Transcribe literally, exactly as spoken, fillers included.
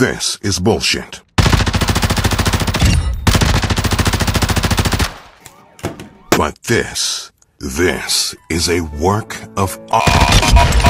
This is bullshit. But this, this is a work of art.